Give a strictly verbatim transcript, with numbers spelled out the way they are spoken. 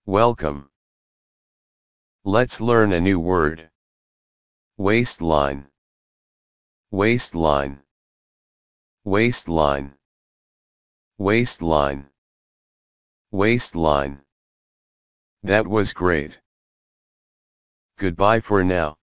Welcome. Let's learn a new word. Waistline. Waistline. Waistline. Waistline. Waistline. That was great. Goodbye for now.